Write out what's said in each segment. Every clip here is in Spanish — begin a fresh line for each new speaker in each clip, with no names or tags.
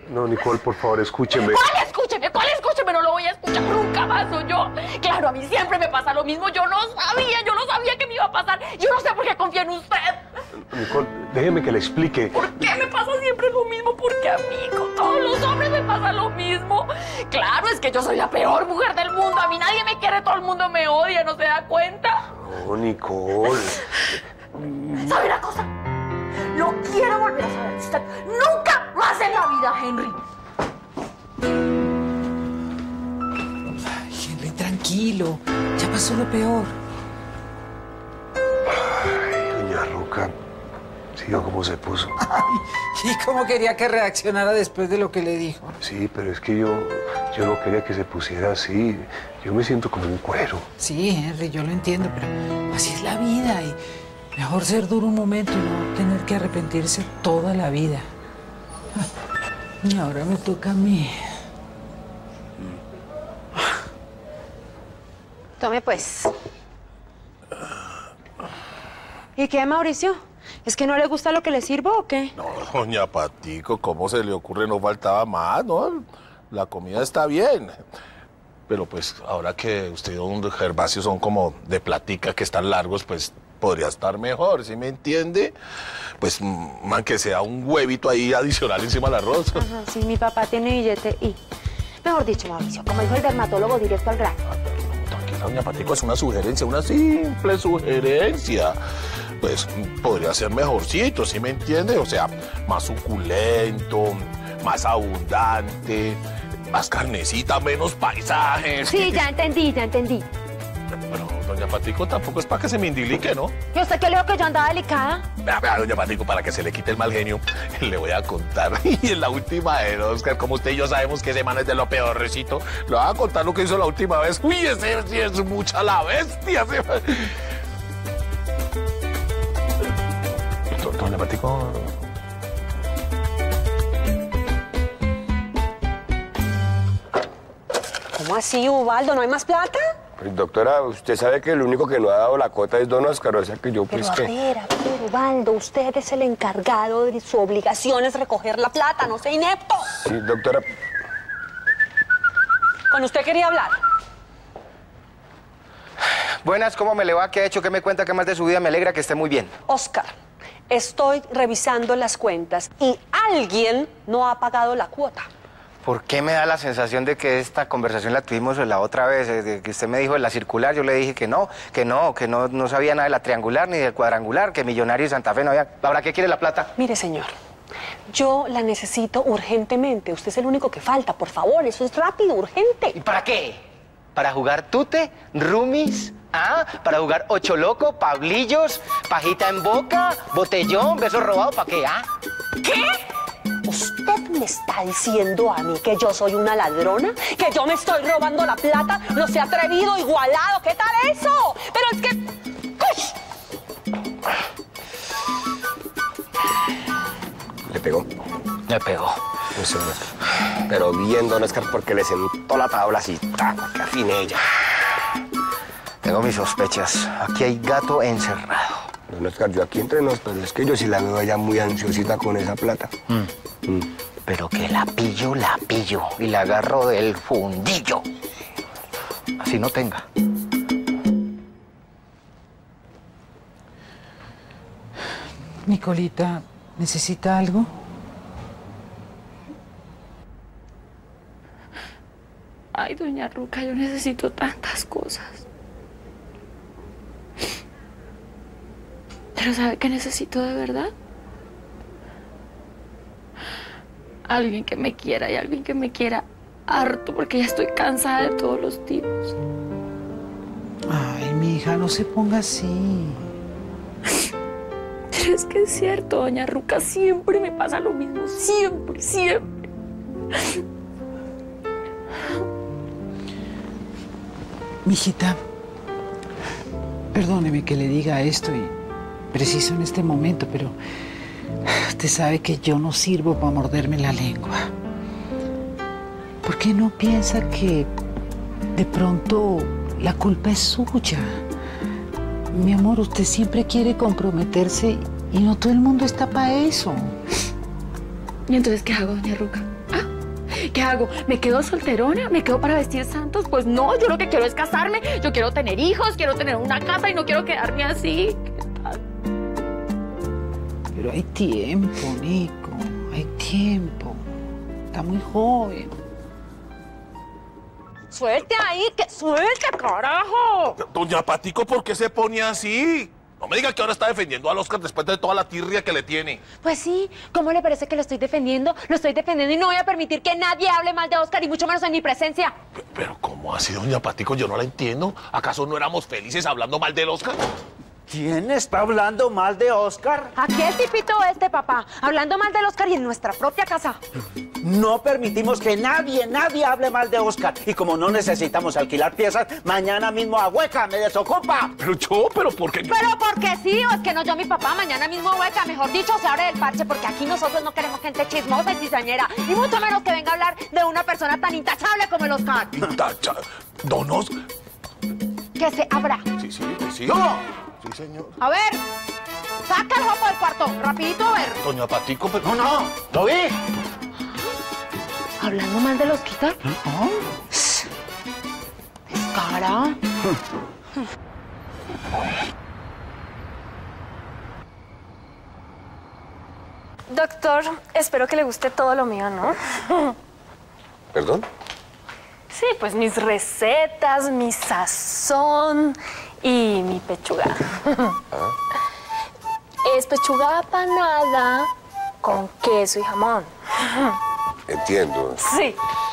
No, Nicole, por favor, escúcheme.
¿Cuál escúcheme? ¿Cuál escúcheme? No lo voy a escuchar nunca más, ¿o yo? Claro, a mí siempre me pasa lo mismo. Yo no sabía que me iba a pasar. Yo no sé por qué confío en usted.
Nicole, déjeme que le explique.
¿Por qué me pasa siempre lo mismo? Porque a mí, con todos los hombres me pasa lo mismo. Claro, es que yo soy la peor mujer del mundo. A mí nadie me quiere, todo el mundo me odia, ¿no se da cuenta?
No, Nicole.
¿Sabe una cosa? No quiero volver a saber de usted nunca más en la vida, Henry.
Ay, Henry, tranquilo. Ya pasó lo peor.
Ay, doña Ruca, ¿siguió cómo se puso?
Ay, ¿y cómo quería que reaccionara después de lo que le dijo?
Sí, pero es que yo no quería que se pusiera así. Yo me siento como un cuero.
Sí, Henry, yo lo entiendo, pero así es la vida y mejor ser duro un momento y no tener que arrepentirse toda la vida. Y ahora me toca a mí.
Tome, pues. ¿Y qué, Mauricio? ¿Es que no le gusta lo que le sirvo o qué?
No, doña Patico, ¿cómo se le ocurre? No faltaba más, ¿no? La comida está bien. Pero pues ahora que usted y don Gervasio son como de platica, que están largos, pues podría estar mejor, ¿sí me entiende? Pues, man, que sea un huevito ahí adicional encima del arroz.
Ajá, sí, mi papá tiene billete y... Mejor dicho, Mauricio, como dijo el dermatólogo, directo al grano.
Tranquila, doña Patico, es una sugerencia, una simple sugerencia. Pues podría ser mejorcito, ¿sí me entiende? O sea, más suculento, más abundante, más carnecita, menos paisajes.
Sí, ya entendí, ya entendí.
Pero, doña Patico, tampoco es para que se me indilique, ¿no?
¿Y usted qué le dijo que yo andaba delicada?
Vea, doña Patico, para que se le quite el mal genio, le voy a contar. Y en la última vez, Oscar, como usted y yo sabemos que ese man es de lo peorcito, le voy a contar lo que hizo la última vez. Uy, ese sí es mucha la bestia. Doña Patico...
¿Cómo así, Ubaldo? ¿No hay más plata?
Pues, doctora, usted sabe que el único que no ha dado la cuota es don Oscar, o sea que yo pues
Pero a ver, Ubaldo, usted es el encargado de su obligación es recoger la plata, no sea inepto.
Sí, doctora.
¿Con usted quería hablar?
Buenas, ¿cómo me le va? ¿Qué ha hecho? ¿Qué me cuenta? ¿Qué más de su vida? Me alegra que esté muy bien.
Oscar, estoy revisando las cuentas y alguien no ha pagado la cuota.
¿Por qué me da la sensación de que esta conversación la tuvimos la otra vez? De que usted me dijo de la circular, yo le dije que no sabía nada de la triangular ni del cuadrangular, que Millonario y Santa Fe no había... ¿Ahora qué quiere la plata?
Mire, señor, yo la necesito urgentemente. Usted es el único que falta, por favor, eso es rápido, urgente.
¿Y para qué? ¿Para jugar tute? ¿Roomies? ¿Ah? ¿Para jugar ocho loco? ¿Pablillos? ¿Pajita en boca? ¿Botellón? ¿Beso robado? ¿Para qué? ¿Ah?
¿Qué? ¿Usted me está diciendo a mí que yo soy una ladrona? ¿Que yo me estoy robando la plata? ¿No se ha atrevido, igualado? ¿Qué tal eso? Pero es que... ¡Uy!
¿Le pegó?
Me pegó.
Eso, pero bien, don Oscar, porque le sentó la tabla así, que afine ella.
Tengo mis sospechas. Aquí hay gato encerrado.
Don Oscar, yo aquí entre nos, pero es que yo sí la veo allá muy ansiosita con esa plata.
Pero que la pillo y la agarro del fundillo. Así no tenga.
Nicolita, ¿necesita algo?
Ay, doña Ruca, yo necesito tantas cosas. Pero ¿sabe qué necesito de verdad? Alguien que me quiera y alguien que me quiera harto, porque ya estoy cansada de todos los tipos.
Ay, mi hija, no se ponga así.
Pero es que es cierto, doña Ruca, siempre me pasa lo mismo, siempre, siempre.
Mijita, perdóneme que le diga esto y preciso en este momento, pero usted sabe que yo no sirvo para morderme la lengua. ¿Por qué no piensa que de pronto la culpa es suya? Mi amor, usted siempre quiere comprometerse y no todo el mundo está para eso.
¿Y entonces qué hago, doña Ruca? ¿Ah? ¿Qué hago? ¿Me quedo solterona? ¿Me quedo para vestir santos? Pues no, yo lo que quiero es casarme. Yo quiero tener hijos, quiero tener una casa y no quiero quedarme así. ¿Qué tal?
Pero hay tiempo, Nico, hay tiempo. Está muy joven.
Suelte ahí, que suelte, carajo.
Doña Patico, ¿por qué se pone así? No me diga que ahora está defendiendo al Oscar después de toda la tirria que le tiene.
Pues sí, ¿cómo le parece que lo estoy defendiendo? Lo estoy defendiendo y no voy a permitir que nadie hable mal de Oscar y mucho menos en mi presencia.
Pero ¿cómo así, doña Patico? Yo no la entiendo. ¿Acaso no éramos felices hablando mal del Oscar?
¿Quién está hablando mal de Oscar?
Aquí el tipito papá, hablando mal del Oscar y en nuestra propia casa.
No permitimos que nadie hable mal de Oscar. Y como no necesitamos alquilar piezas, mañana mismo a Hueca me desocupa.
Pero ¿por qué?
Pero porque sí, o es que no yo mi papá, mañana mismo Hueca, mejor dicho, se abre del parche, porque aquí nosotros no queremos gente chismosa y cizañera, y mucho menos que venga a hablar de una persona tan intachable como el Oscar.
Intachable. ¿Don Oscar?
Que se abra.
Sí.
¿Cómo?
Sí, señor.
A ver, saca el jopo del cuarto, rapidito, a ver.
Doña Patico, pero...
No, lo vi.
¿Hablando mal del Oscar? Descara.
Doctor, espero que le guste todo lo mío, ¿no?
¿Perdón?
Sí, pues mis recetas, mi sazón y mi pechuga. Es pechuga apanada con queso y jamón.
Entiendo.
Sí.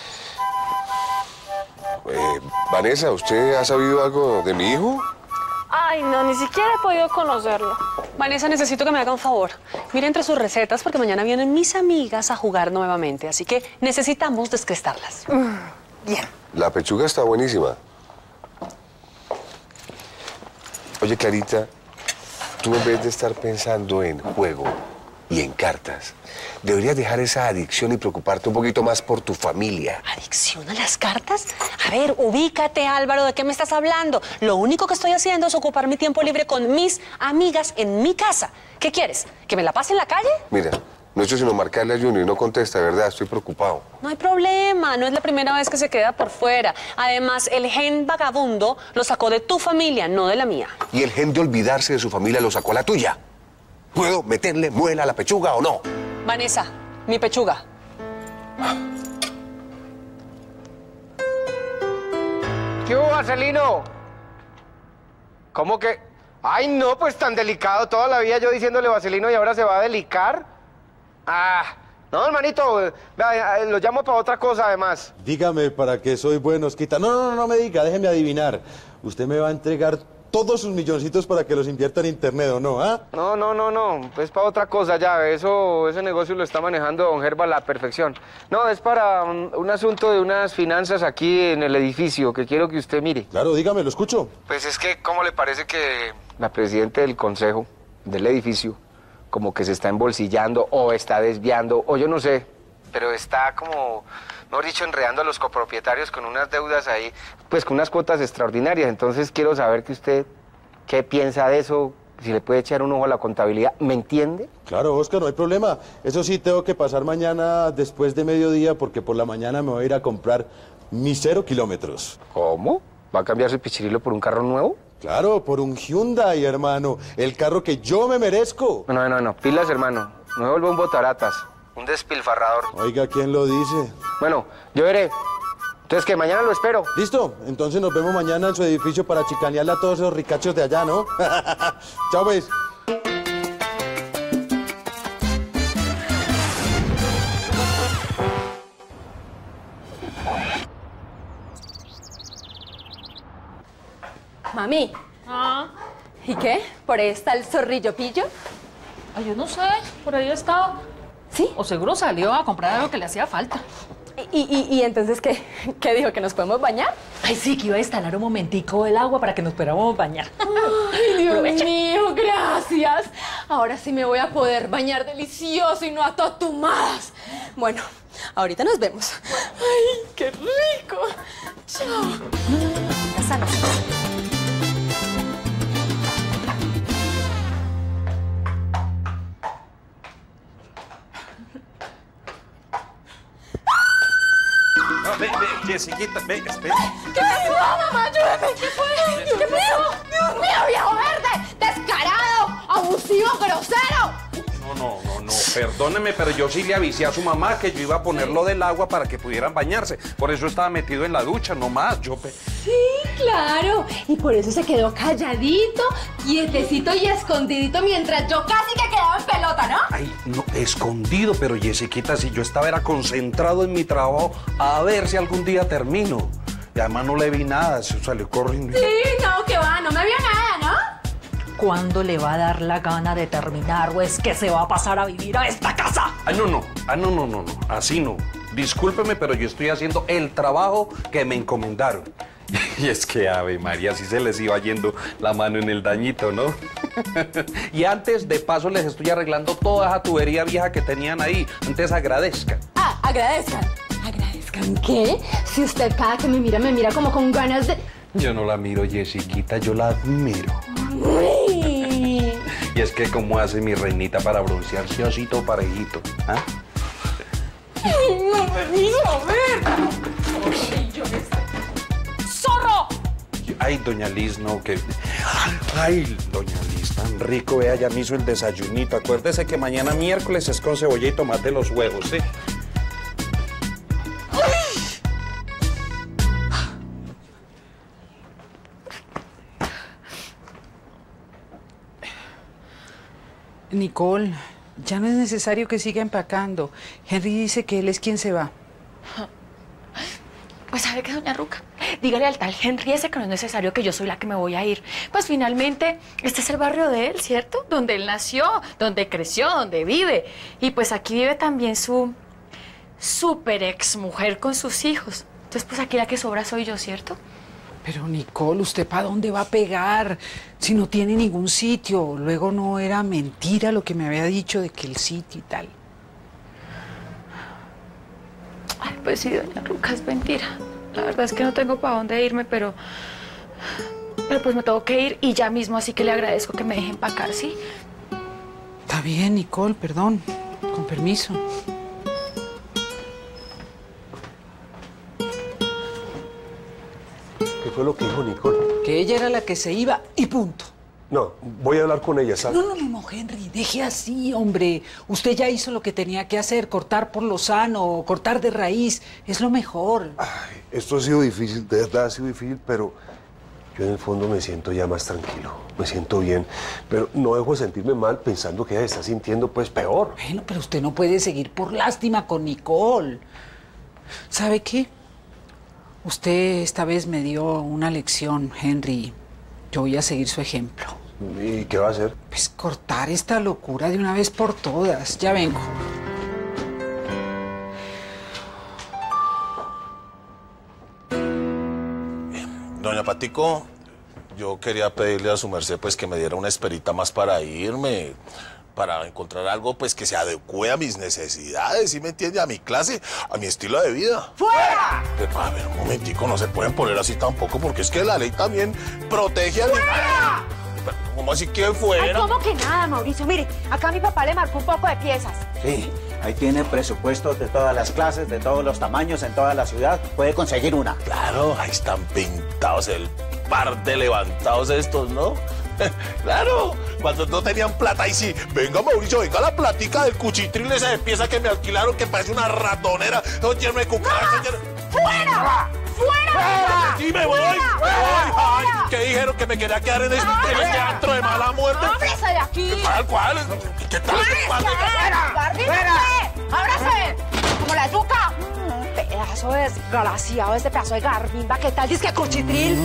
Vanessa, ¿usted ha sabido algo de mi hijo?
Ay, no, ni siquiera he podido conocerlo.
Vanessa, necesito que me haga un favor. Mire entre sus recetas porque mañana vienen mis amigas a jugar nuevamente, así que necesitamos descrestarlas.
Bien.
La pechuga está buenísima. Oye, Clarita, tú en vez de estar pensando en juego y en cartas, deberías dejar esa adicción y preocuparte un poquito más por tu familia.
¿Adicción a las cartas? A ver, ubícate, Álvaro, ¿de qué me estás hablando? Lo único que estoy haciendo es ocupar mi tiempo libre con mis amigas en mi casa. ¿Qué quieres? ¿Que me la pase en la calle?
Mira, no he hecho sino marcarle a Junior y no contesta, de verdad, estoy preocupado.
No hay problema, no es la primera vez que se queda por fuera. Además, el gen vagabundo lo sacó de tu familia, no de la mía.
Y el gen de olvidarse de su familia lo sacó a la tuya. ¿Puedo meterle muela a la pechuga o no?
Vanessa, mi pechuga.
¿Qué hubo, Marcelino? ¿Cómo que? Ay, no, pues tan delicado. Toda la vida yo diciéndole Vaselino y ahora se va a delicar. No, hermanito, vea, lo llamo para otra cosa, además.
Dígame para qué soy bueno, Osquita. No me diga, déjeme adivinar. Usted me va a entregar todos sus milloncitos para que los invierta en internet, ¿o no, ah?
No, pues para otra cosa ya. Ese negocio lo está manejando don Gerba a la perfección. No, es para un asunto de unas finanzas aquí en el edificio que quiero que usted mire.
Claro, dígame, lo escucho.
Pues es que, ¿cómo le parece que la presidenta del consejo del edificio como que se está embolsillando o está desviando, o yo no sé, pero está como, mejor dicho, enredando a los copropietarios con unas deudas ahí, pues con unas cuotas extraordinarias? Entonces quiero saber que usted, ¿qué piensa de eso? Si le puede echar un ojo a la contabilidad, ¿me entiende?
Claro, Oscar, no hay problema. Eso sí, tengo que pasar mañana después de mediodía porque por la mañana me voy a ir a comprar mis 0 kilómetros.
¿Cómo? ¿Va a cambiar su pichirilo por un carro nuevo?
Claro, por un Hyundai, hermano. El carro que yo me merezco.
No, pilas, hermano. No me vuelva un botaratas, un despilfarrador.
Oiga, ¿quién lo dice?
Bueno, yo veré. Entonces, que mañana lo espero.
¿Listo? Entonces nos vemos mañana en su edificio para chicanearle a todos esos ricachos de allá, ¿no? Chao, pues.
Mami. ¿Y qué? ¿Por ahí está el zorrillo pillo?
Ay, yo no sé, por ahí estaba.
¿Sí?
O seguro salió a comprar algo que le hacía falta.
¿Y entonces qué? ¿Qué dijo? ¿Que nos podemos bañar?
Ay, sí, que iba a instalar un momentico el agua para que nos pudiéramos bañar.
Ay, Dios mío, gracias. Ahora sí me voy a poder bañar delicioso y no a totumadas. Bueno, ahorita nos vemos. Ay, qué rico. Chao.
Sana.
ve, Jessiquita, ve, espera.
¿Qué pasó, mamá? Ayúdame. ¿Qué fue? ¿Qué pasó? Dios mío, viejo verde. Descarado, abusivo, grosero.
No, perdóneme, pero yo sí le avisé a su mamá que yo iba a ponerlo del agua para que pudieran bañarse. Por eso estaba metido en la ducha, no más.
Sí, claro. Y por eso se quedó calladito, quietecito y escondidito mientras yo casi que quedaba en pelota, ¿no?
Ay, no, escondido, pero Jessiquita, si yo era concentrado en mi trabajo a ver si algún día termino. Y además no le vi nada, se salió corriendo.
Sí, no, que va, no me vio nada, ¿no?
¿Cuándo le va a dar la gana de terminar o es que se va a pasar a vivir a esta casa?
No, así no. Discúlpeme, pero yo estoy haciendo el trabajo que me encomendaron. Y es que, Ave María, sí se les iba yendo la mano en el dañito, ¿no? Y antes, de paso, les estoy arreglando toda esa tubería vieja que tenían ahí. Antes agradezcan.
Ah, agradezcan. ¿Agradezcan qué? Si usted cada que me mira como con ganas de...
Yo no la miro, Jessiquita, yo la admiro.
Uy.
Y es que cómo hace mi reinita para broncearse osito parejito, ¿ah?
No me miro, a ver. ¡Zorro!
Ay, doña Liz, no, que... Ay, doña Liz, tan rico, vea, ya me hizo el desayunito. Acuérdese que mañana miércoles es con cebolla y tomate los huevos, ¿sí?
Nicole, ya no es necesario que siga empacando. Henry dice que él es quien se va.
Pues sabe que, doña Ruca, dígale al tal Henry ese que no es necesario que yo soy la que me voy a ir. Pues finalmente, este es el barrio de él, ¿cierto? Donde él nació, donde creció, donde vive. Y pues aquí vive también su súper exmujer con sus hijos. Entonces, pues aquí la que sobra soy yo, ¿cierto?
Pero, Nicole, ¿usted para dónde va a pegar? Si no tiene ningún sitio. Luego no era mentira lo que me había dicho de que el sitio y tal.
Ay, pues sí, doña Ruca, es mentira. La verdad es que no tengo para dónde irme, pero pues me tengo que ir y ya mismo, así que le agradezco que me deje empacar, ¿sí?
Está bien, Nicole, perdón. Con permiso.
¿Qué fue lo que dijo Nicole?
Que ella era la que se iba y punto.
No, voy a hablar con ella, ¿sabes?
No, Henry, deje así, hombre. Usted ya hizo lo que tenía que hacer, cortar por lo sano, cortar de raíz. Es lo mejor.
Ay, esto ha sido difícil, de verdad ha sido difícil, pero yo en el fondo me siento ya más tranquilo. Me siento bien, pero no dejo de sentirme mal pensando que ella está sintiendo pues peor.
Bueno, pero usted no puede seguir por lástima con Nicole. ¿Sabe qué? Usted esta vez me dio una lección, Henry. Yo voy a seguir su ejemplo.
¿Y qué va a hacer?
Pues cortar esta locura de una vez por todas. Ya vengo.
Doña Patico, yo quería pedirle a su merced pues que me diera una esperita más para irme, para encontrar algo pues que se adecue a mis necesidades, ¿sí me entiende? A mi clase, a mi estilo de vida.
¡Fuera!
Pero, a ver, un momentico, no se pueden poner así tampoco, porque es que la ley también protege al...
¡Fuera!
Pero, ¿cómo así que fuera?
Ay, ¿cómo que nada, Mauricio? Mire, acá mi papá le marcó un poco de piezas.
Sí, ahí tiene presupuestos de todas las clases, de todos los tamaños en toda la ciudad. Puede conseguir una.
Claro, ahí están pintados el par de levantados estos, ¿no? Claro, cuando no tenían plata, y sí, venga Mauricio, venga la platica del cuchitril esa de pieza que me alquilaron que parece una ratonera, lleno de cucarachas.
¡Fuera! ¡Fuera!
Sí, me voy, me voy. Ay, ¿qué dijeron? Que me quería quedar en este teatro de mala muerte.
¡Ábrese de aquí!
¿Cuál? ¿Qué tal?
¡Fuera! ¡Ábrase! ¡Como la yuca! Pedazo desgraciado, este pedazo de garbimba. ¿Qué tal? Dice que cuchitril.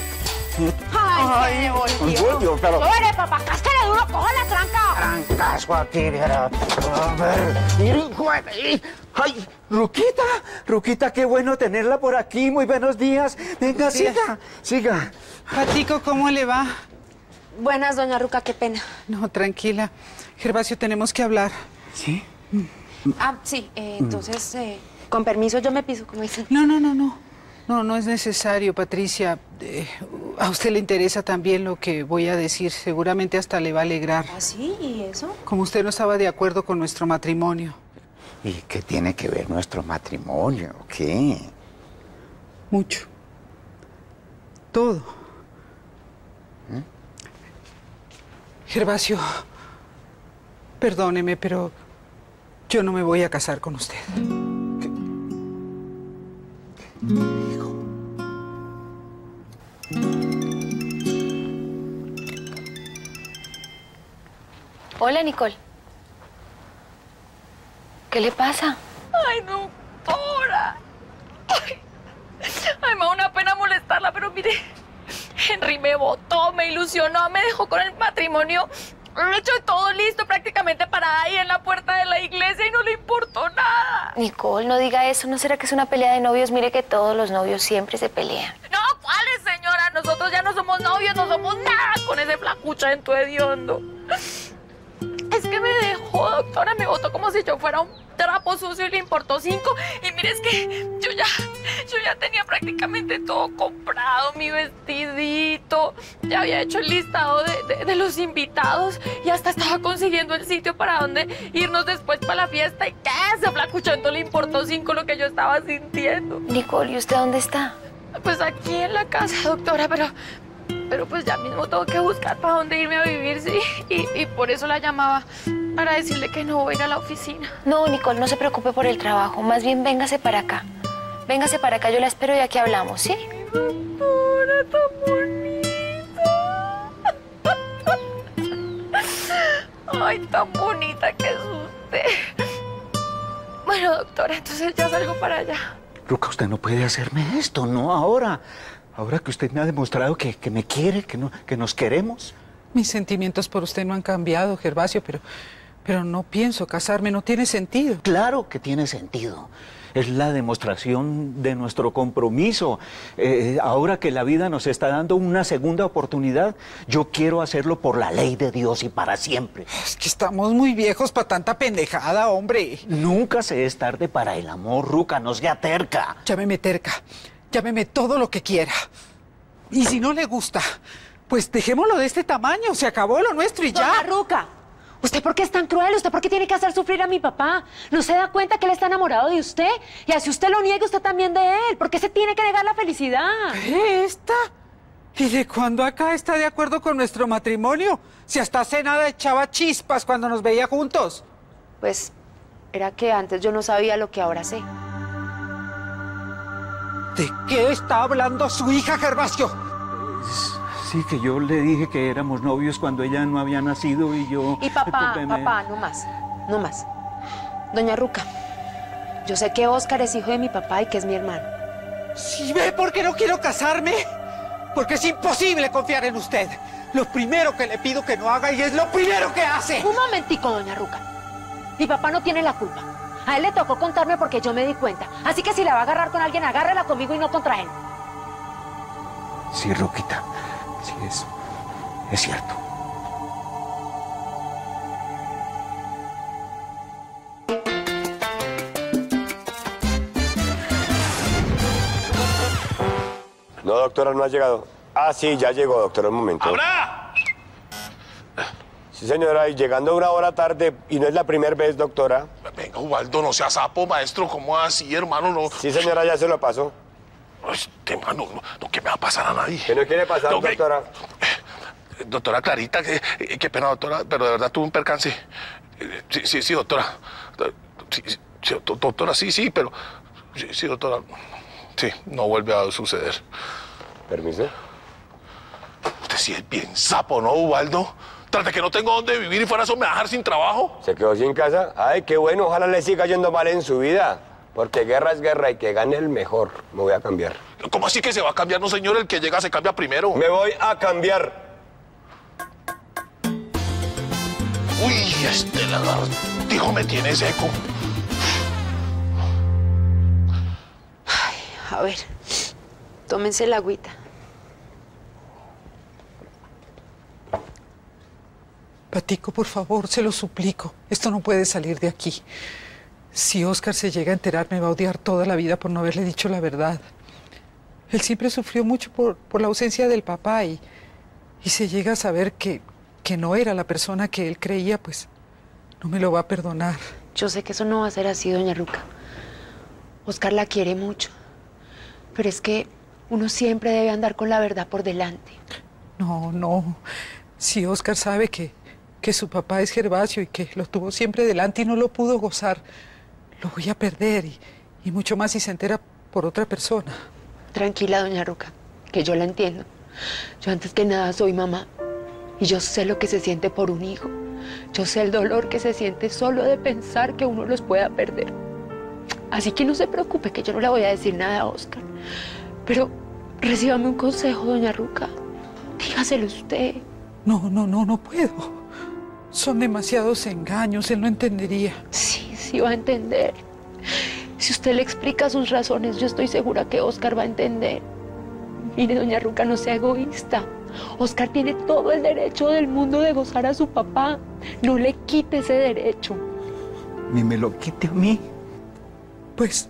¡Ay, se volvió!
Pero...
¡Fuere, papá! ¡Cásquele duro! ¡Coja la tranca!
Trancasco aquí, viera. A ver, miren, ¡ay, Ruquita! Ruquita, qué bueno tenerla por aquí. Muy buenos días. Venga, siga.
Patico, ¿cómo le va?
Buenas, doña Ruca, qué pena.
No, tranquila. Gervasio, tenemos que hablar.
¿Sí?
Ah, sí, entonces, con permiso yo me piso, como dicen.
No es necesario, Patricia. A usted le interesa también lo que voy a decir. Seguramente hasta le va a alegrar.
¿Ah, sí? ¿Y eso?
Como usted no estaba de acuerdo con nuestro matrimonio.
¿Y qué tiene que ver nuestro matrimonio? ¿Qué?
Mucho. Todo. Gervasio, perdóneme, pero yo no me voy a casar con usted.
Hola, Nicole. ¿Qué le pasa? Ay, doctora. Ay, me da una pena molestarla, pero mire, Henry me votó, me ilusionó, me dejó con el matrimonio hecho todo listo prácticamente para ahí en la puerta de la iglesia y no le importó nada.
Nicole, no diga eso. ¿No será que es una pelea de novios? Mire que todos los novios siempre se pelean.
No, ¿cuáles, señora? Nosotros ya no somos novios, no somos nada con ese flacuchento hediondo. Es que me dejó, doctora, me votó como si yo fuera un trapo sucio y le importó 5. Y mire, es que yo ya tenía prácticamente todo comprado, mi vestidito, ya había hecho el listado de los invitados y hasta estaba consiguiendo el sitio para donde irnos después para la fiesta. ¿Y qué? Ese flacuchento le importó 5 lo que yo estaba sintiendo.
Nicole, ¿y usted dónde está?
Pues aquí en la casa, doctora, pero pues ya mismo tengo que buscar para dónde irme a vivir, sí. Y por eso la llamaba, para decirle que no voy a ir a la oficina.
No, Nicole, no se preocupe por el trabajo. Más bien, véngase para acá. Véngase para acá, yo la espero y aquí hablamos, ¿sí?
Doctora, tan bonita. Ay, tan bonita que es usted. Bueno, doctora, entonces ya salgo para allá.
Ruca, usted no puede hacerme esto, no ahora. Ahora que usted me ha demostrado que me quiere, que nos queremos.
Mis sentimientos por usted no han cambiado, Gervasio, pero no pienso casarme, no tiene sentido.
Claro que tiene sentido. Es la demostración de nuestro compromiso. Ahora que la vida nos está dando una segunda oportunidad, yo quiero hacerlo por la ley de Dios y para siempre.
Es que estamos muy viejos para tanta pendejada, hombre.
Nunca se es tarde para el amor, Ruca, no sea terca.
Llámeme terca, llámeme todo lo que quiera. Y si no le gusta, pues dejémoslo de este tamaño, se acabó lo nuestro y ya.
Doña Ruca, ¿usted por qué es tan cruel? ¿Usted por qué tiene que hacer sufrir a mi papá? ¿No se da cuenta que él está enamorado de usted? Y así usted lo niega, usted también de él. ¿Por qué se tiene que negar la felicidad?
¿Esta? ¿Y de cuándo acá está de acuerdo con nuestro matrimonio? Si hasta hace nada echaba chispas cuando nos veía juntos.
Pues era que antes yo no sabía lo que ahora sé.
¿De qué está hablando su hija, Gervasio?
Sí, que yo le dije que éramos novios cuando ella no había nacido y yo...
Y papá, no más, no más. Doña Ruca, yo sé que Óscar es hijo de mi papá y que es mi hermano.
¿Sí ve por qué no quiero casarme? Porque es imposible confiar en usted. Lo primero que le pido que no haga y es lo primero que hace.
Un momentico, doña Ruca. Mi papá no tiene la culpa. A él le tocó contarme porque yo me di cuenta. Así que si la va a agarrar con alguien, agárrala conmigo y no contra él.
Sí, Ruquita. Sí, es cierto.
No, doctora, no ha llegado. Ah, sí, ya llegó, doctora, un momento.
¡Abra!
Sí, señora, y llegando una hora tarde, y no es la primera vez, doctora.
Venga, Ubaldo, no sea sapo, maestro, ¿cómo así, hermano? No.
Sí, señora, ya se lo pasó.
Este, mano, no, que me va a pasar a nadie.
¿Qué no quiere pasar, doctora?
Doctora Clarita, qué pena, doctora, pero de verdad tuve un percance. Sí, doctora. Sí, doctora, sí, pero... Sí, doctora. Sí, no vuelve a suceder.
¿Permiso?
Usted sí es bien sapo, ¿no, Ubaldo? Tras de que no tengo dónde vivir y fuera eso me va a dejar sin trabajo.
¿Se quedó sin casa? Ay, qué bueno, ojalá le siga yendo mal en su vida. Porque guerra es guerra y que gane el mejor. Me voy a cambiar.
¿Cómo así que se va a cambiar? No, señor, el que llega se cambia primero.
Me voy a cambiar.
Uy, este lagartijo me tiene seco.
Ay, a ver, tómense la agüita.
Patico, por favor, se lo suplico. Esto no puede salir de aquí. Si Óscar se llega a enterar, me va a odiar toda la vida por no haberle dicho la verdad. Él siempre sufrió mucho por la ausencia del papá y se llega a saber que no era la persona que él creía, pues no me lo va a perdonar.
Yo sé que eso no va a ser así, doña Ruca. Óscar la quiere mucho.
Pero es que uno siempre debe andar con la verdad por delante.
No, no. Si Óscar sabe que su papá es Gervasio y que lo tuvo siempre delante y no lo pudo gozar, lo voy a perder y mucho más si se entera por otra persona.
Tranquila, doña Ruca, que yo la entiendo. Yo antes que nada soy mamá y yo sé lo que se siente por un hijo. Yo sé el dolor que se siente solo de pensar que uno los pueda perder. Así que no se preocupe, que yo no le voy a decir nada a Óscar. Pero recíbame un consejo, doña Ruca. Dígaselo usted.
No puedo. Son demasiados engaños, él no entendería.
Sí va a entender. Si usted le explica sus razones, yo estoy segura que Óscar va a entender. Mire, doña Ruca, no sea egoísta. Óscar tiene todo el derecho del mundo de gozar a su papá. No le quite ese derecho.
Ni me lo quite a mí.
Pues,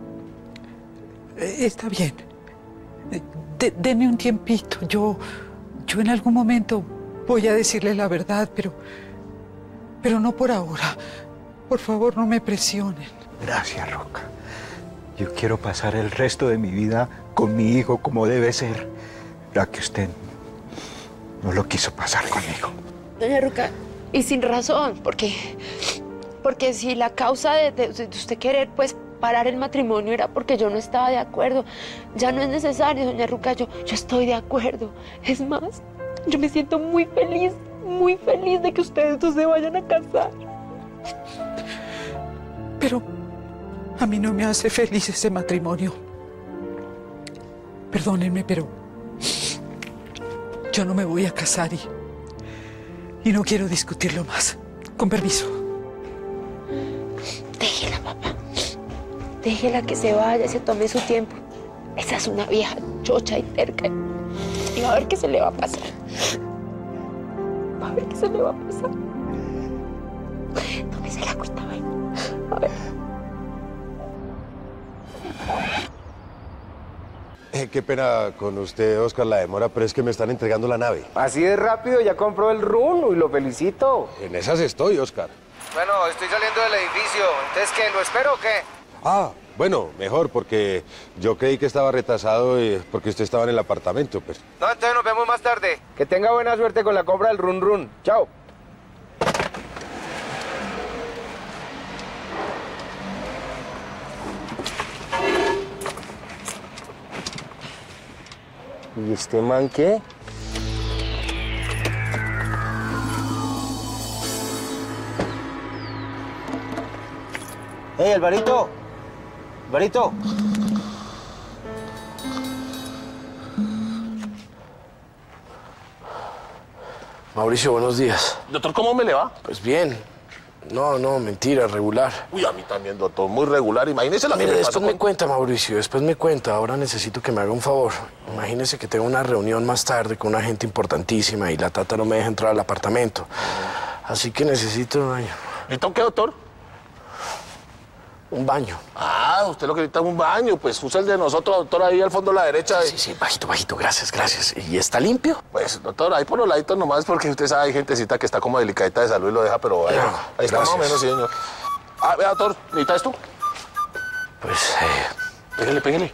está bien. Deme un tiempito. Yo en algún momento voy a decirle la verdad, pero no por ahora. Por favor, no me presionen.
Gracias, Roca. Yo quiero pasar el resto de mi vida con mi hijo como debe ser, ya que usted no lo quiso pasar conmigo.
Doña Ruca, y sin razón, porque si la causa de usted querer, pues, parar el matrimonio era porque yo no estaba de acuerdo. Ya no es necesario, doña Ruca, yo estoy de acuerdo. Es más, yo me siento muy feliz de que ustedes dos se vayan a casar.
Pero a mí no me hace feliz ese matrimonio. Perdónenme, pero yo no me voy a casar y no quiero discutirlo más. Con permiso.
Déjela, papá. Déjela que se vaya, se tome su tiempo. Esa es una vieja chocha y terca. Y va a ver qué se le va a pasar. Va a ver qué se le va a pasar. Tómese la agüita, ven. A ver.
Qué pena con usted, Óscar, la demora, pero es que me están entregando la nave.
Así de rápido, ya compró el run y lo felicito.
En esas estoy, Óscar.
Bueno, estoy saliendo del edificio. ¿Entonces qué? ¿Lo espero o qué?
Ah, bueno, mejor, porque yo creí que estaba retrasado porque usted estaba en el apartamento, pues.
No, entonces nos vemos más tarde. Que tenga buena suerte con la compra del run run. Chao. ¿Y este man qué? ¡Ey, Alvarito! ¡Alvarito!
Mauricio, buenos días.
Doctor, ¿cómo me le va?
Pues bien. No, mentira, regular.
Uy, a mí también, doctor, muy regular. Imagínese la que
Mire,
me
después
pasó
me cuenta, Mauricio, después me cuenta. Ahora necesito que me haga un favor. Imagínese que tengo una reunión más tarde con una gente importantísima y la tata no me deja entrar al apartamento. Así que necesito un baño.
¿Necesita qué, doctor?
Un baño.
Ah, usted lo que necesita es un baño. Pues usa el de nosotros, doctor, ahí al fondo a la derecha.
Sí, bajito, gracias. ¿Y está limpio?
Pues, doctor, ahí por los laditos nomás, porque usted sabe, hay gentecita que está como delicadita de salud y lo deja, pero ahí, ahí está más o menos, sí, señor. Ah, vea, doctor, ¿necesita esto?
Pues,
Pégale.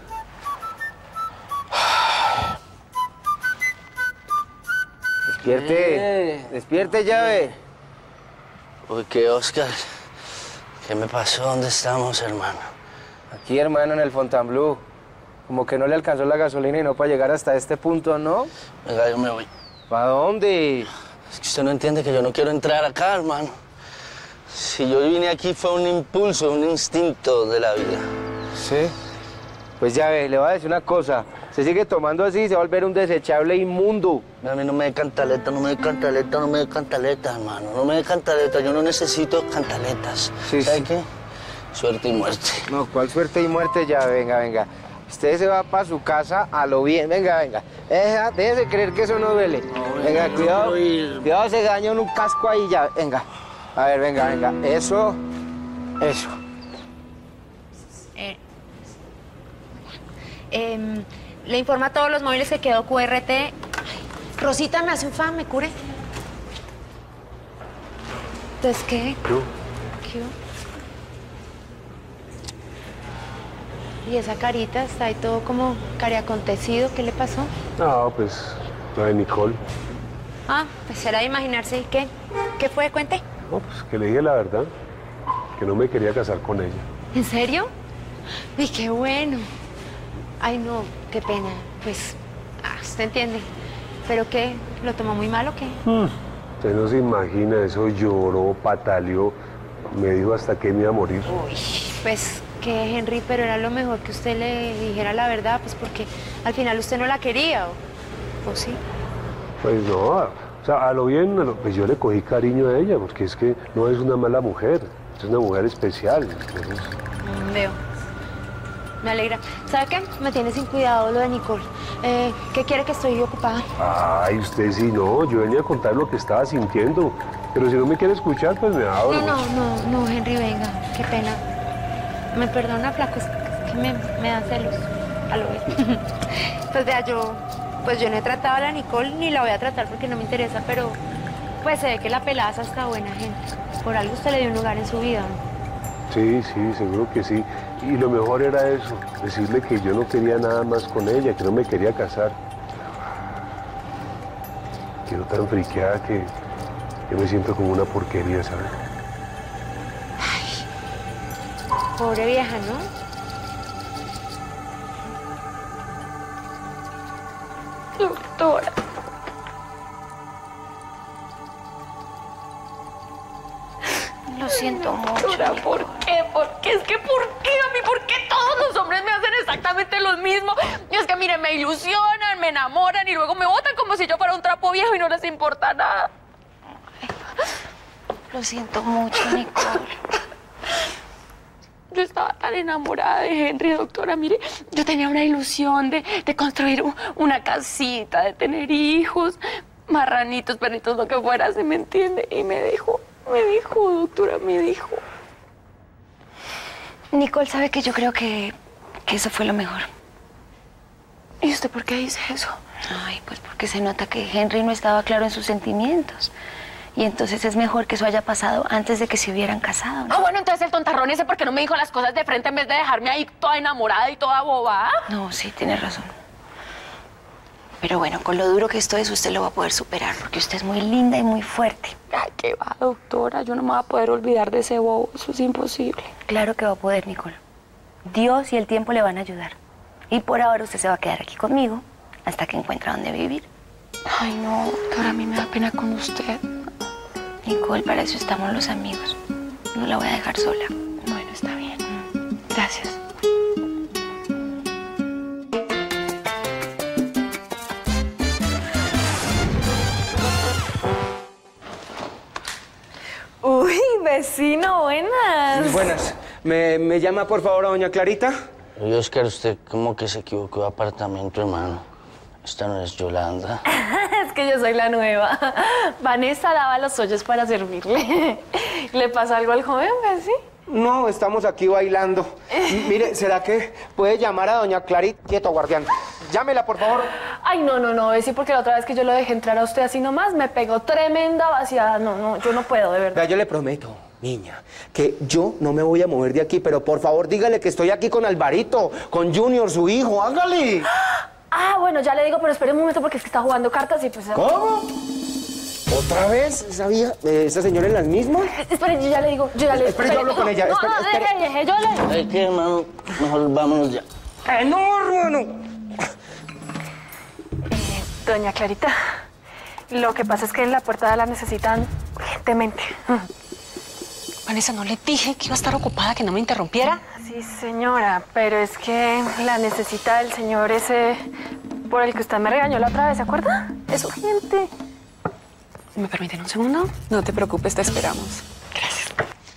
Despierte, llave.
Uy, ¿qué, Óscar? ¿Qué me pasó? ¿Dónde estamos, hermano?
Aquí, hermano, en el Fontainebleau. Como que no le alcanzó la gasolina y no para llegar hasta este punto, ¿no?
Venga, yo me voy.
¿Para dónde?
Es que usted no entiende que yo no quiero entrar acá, hermano. Si yo vine aquí fue un impulso, un instinto de la vida.
¿Sí? Pues ya ve, le voy a decir una cosa. Se sigue tomando así, se va a volver un desechable inmundo.
A mí no me dé cantaleta, hermano. No me dé cantaleta, yo no necesito cantaletas.
Sí,
¿Sabe qué? Suerte y muerte.
No, ¿cuál suerte y muerte? Ya, venga. Usted se va para su casa a lo bien. Venga. Déjese creer que eso no duele. Venga, cuidado, se daña en un casco ahí ya. Venga. A ver, venga. Eso.
Le informa a todos los móviles que quedó QRT.
Rosita, me hace un favor, me cure. ¿Entonces qué? ¿Qué?
Y esa carita está ahí todo como cariacontecido. ¿Qué le pasó?
No, pues, lo de Nicole.
Ah, pues era de imaginarse. ¿Y qué? ¿Qué fue? Cuente.
No, pues que le dije la verdad, que no me quería casar con ella.
¿En serio? ¡Ay, qué bueno! Ay, no, qué pena. Pues, usted entiende. ¿Pero qué? ¿Lo tomó muy mal o qué?
Usted no se imagina, eso lloró, pataleó, me dijo hasta que me iba a morir.
Uy, pues que Henry, pero era lo mejor que usted le dijera la verdad, pues porque al final usted no la quería, ¿o sí?
Pues no, o sea, a lo bien, pues yo le cogí cariño a ella, porque es que no es una mala mujer, es una mujer especial. Entonces...
Veo. Me alegra. ¿Sabe qué? Me tiene sin cuidado lo de Nicole. ¿Qué quiere que estoy ocupada?
Ay, usted sí, no, yo venía a contar lo que estaba sintiendo, pero si no me quiere escuchar, pues me abro.
No, Henry, venga, qué pena. Me perdona, flaco, es que me dan celos. A lo bien. Pues vea, yo no he tratado a la Nicole ni la voy a tratar porque no me interesa, pero pues se ve que la pelada es hasta buena gente. Por algo usted le dio un lugar en su vida, ¿no?
Sí, seguro que sí. Y lo mejor era eso, decirle que yo no quería nada más con ella, que no me quería casar. Quiero tan friqueada que me siento como una porquería, ¿sabes?
Ay, pobre vieja, ¿no? Doctora.
Lo siento mucho. ¿Por qué? ¿Por qué? Es que ¿por qué a mí? ¿Por qué todos los hombres me hacen exactamente lo mismo? Y es que, miren, me ilusionan, me enamoran y luego me botan como si yo fuera un trapo viejo y no les importa nada.
Lo siento mucho, Nicole.
Yo estaba tan enamorada de Henry, doctora. Mire, yo tenía una ilusión de construir una casita, de tener hijos, marranitos, perritos, lo que fuera, ¿se me entiende? Y me dijo, doctora, me dijo.
Nicole, ¿sabe que yo creo que eso fue lo mejor?
¿Y usted por qué dice eso?
Ay, pues porque se nota que Henry no estaba claro en sus sentimientos. Y entonces es mejor que eso haya pasado antes de que se hubieran casado, ¿no?
Ah, bueno, entonces el tontarrón ese, ¿por qué no me dijo las cosas de frente en vez de dejarme ahí toda enamorada y toda boba?
No, sí, tiene razón. Pero bueno, con lo duro que esto es, usted lo va a poder superar, porque usted es muy linda y muy fuerte.
Ay, ¿qué va, doctora? Yo no me voy a poder olvidar de ese bobo, eso es imposible.
Claro que va a poder, Nicole. Dios y el tiempo le van a ayudar. Y por ahora usted se va a quedar aquí conmigo hasta que encuentre dónde vivir.
Ay, no, doctora, a mí me da pena con usted.
Nicole, para eso estamos los amigos. No la voy a dejar sola.
Bueno, está bien. Gracias.
Uy, vecino, buenas.
Buenas. ¿Me llama, por favor, a doña Clarita?
Oye, Oscar, usted como que se equivocó de apartamento, hermano. Esta no es Yolanda.
Es que yo soy la nueva. Vanessa lava los hoyos para servirle. ¿Le pasa algo al joven, Bessie?
No, estamos aquí bailando. Mire, ¿será que puede llamar a doña Clarita? Quieto, guardián. Llámela, por favor.
Ay, no, Bessie, porque la otra vez que yo lo dejé entrar a usted así nomás, me pegó tremenda vaciada. No, yo no puedo, de verdad.
Vea, yo le prometo, niña, que yo no me voy a mover de aquí, pero por favor dígale que estoy aquí con Alvarito, con Junior, su hijo. ¡Hágale!
Ah, bueno, ya le digo, pero espere un momento porque es que está jugando cartas y pues...
¿Cómo? ¿Otra vez esa vieja, esa señora es la misma?
Espere, yo ya le digo,
Espere, yo hablo con ella.
Deje, yo le...
Es que, hermano, mejor vámonos ya.
¡No, hermano!
Doña Clarita, lo que pasa es que en la puerta la necesitan urgentemente.
Vanessa, ¿no le dije que iba a estar ocupada, que no me interrumpiera?
Sí, señora, pero es que la necesita el señor ese por el que usted me regañó la otra vez, ¿se acuerda? Es urgente.
¿Me permiten un segundo? No te preocupes, te esperamos.
Gracias.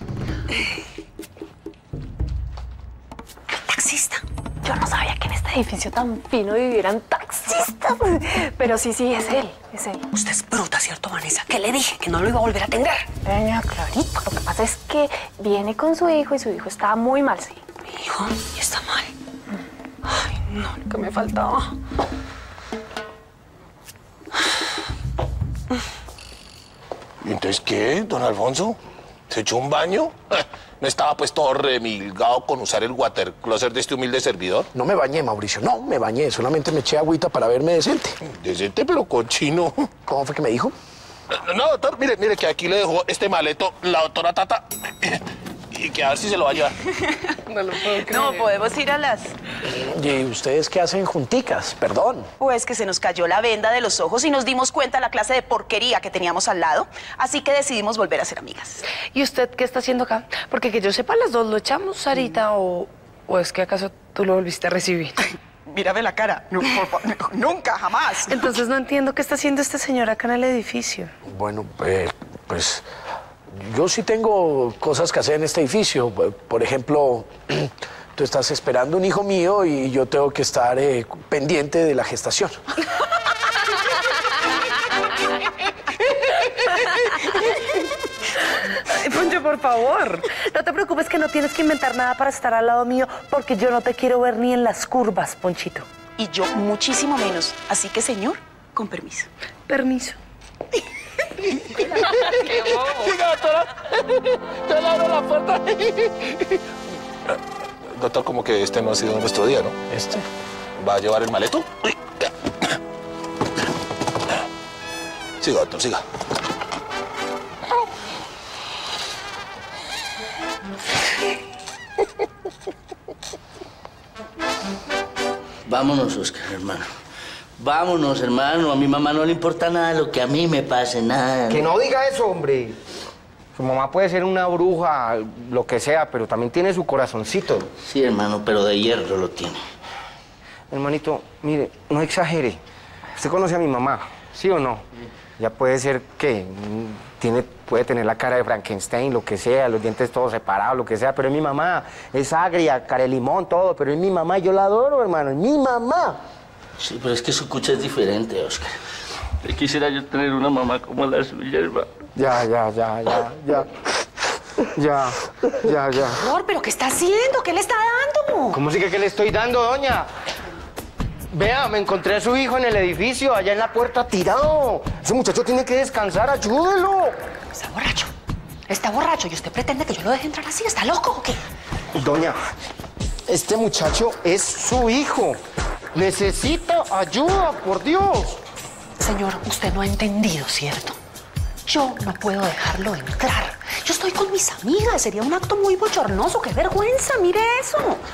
El taxista.
Yo no sabía que en este edificio tan fino vivieran taxistas. Pero sí, es él, es él.
Usted es bruta, ¿cierto, Vanessa? Que le dije que no lo iba a volver a atender.
Doña Clarita, lo que pasa es que viene con su hijo y su hijo está muy mal, sí.
¿Mi hijo? ¿Y está mal? Ay, no, lo que me faltaba.
¿Y entonces qué, don Alfonso? ¿Se echó un baño? ¿No estaba pues todo remilgado con usar el water closet de este humilde servidor?
No me bañé, Mauricio, no me bañé. Solamente me eché agüita para verme decente.
Decente, pero cochino.
¿Cómo fue que me dijo?
No, doctor, mire que aquí le dejó este maleto la doctora Tata. Y que a ver si se lo va a llevar.
No lo puedo creer.
No, podemos ir a las...
¿Y ustedes qué hacen junticas? Perdón.
Pues que se nos cayó la venda de los ojos y nos dimos cuenta de la clase de porquería que teníamos al lado. Así que decidimos volver a ser amigas.
¿Y usted qué está haciendo acá? Porque que yo sepa, las dos lo echamos, Sarita, o es que acaso tú lo volviste a recibir.
Mírame la cara. No, nunca, jamás.
Entonces no entiendo qué está haciendo este señor acá en el edificio.
Bueno, pues yo sí tengo cosas que hacer en este edificio. Por ejemplo, tú estás esperando un hijo mío y yo tengo que estar pendiente de la gestación.
Ay, Poncho, por favor, no te preocupes que no tienes que inventar nada para estar al lado mío, porque yo no te quiero ver ni en las curvas, Ponchito.
Y yo muchísimo menos. Así que, señor, con permiso.
Permiso.
¡Qué bobo! Siga, doctora. Yo le abro la puerta. Doctor, como que este no ha sido nuestro día, ¿no?
¿Este?
¿Va a llevar el maleto? Siga, doctor, siga.
Vámonos, Oscar, hermano. Vámonos, hermano. A mi mamá no le importa nada lo que a mí me pase, nada.
Que no diga eso, hombre. Su mamá puede ser una bruja, lo que sea, pero también tiene su corazoncito.
Sí, hermano, pero de hierro lo tiene.
Hermanito, mire, no exagere. Usted conoce a mi mamá, ¿sí o no? Ya puede ser que puede tener la cara de Frankenstein, lo que sea, los dientes todos separados, lo que sea, pero es mi mamá. Es agria, cara de limón, todo, pero es mi mamá y yo la adoro, hermano, es mi mamá.
Sí, pero es que su cucha es diferente, Oscar. Quisiera yo tener una mamá como la suya, hermano.
Ya.
Amor, ¿pero qué está haciendo? ¿Qué le está dando?
¿Cómo sigue que le estoy dando, doña? Vea, me encontré a su hijo en el edificio, allá en la puerta, tirado. Ese muchacho tiene que descansar, ayúdelo.
Está borracho. Está borracho. ¿Y usted pretende que yo lo deje entrar así? ¿Está loco o qué?
Doña, este muchacho es su hijo. Necesita ayuda, por Dios.
Señor, usted no ha entendido, ¿cierto? Yo no puedo dejarlo entrar. Yo estoy con mis amigas. Sería un acto muy bochornoso. ¡Qué vergüenza! ¡Mire eso!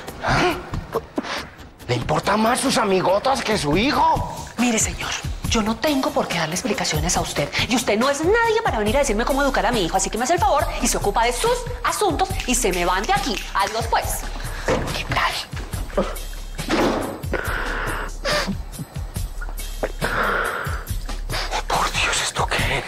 ¿Le importan más sus amigotas que su hijo?
Mire, señor, yo no tengo por qué darle explicaciones a usted. Y usted no es nadie para venir a decirme cómo educar a mi hijo. Así que me hace el favor y se ocupa de sus asuntos y se me van de aquí. Adiós, pues. ¿Qué tal?
Por Dios, ¿esto qué es?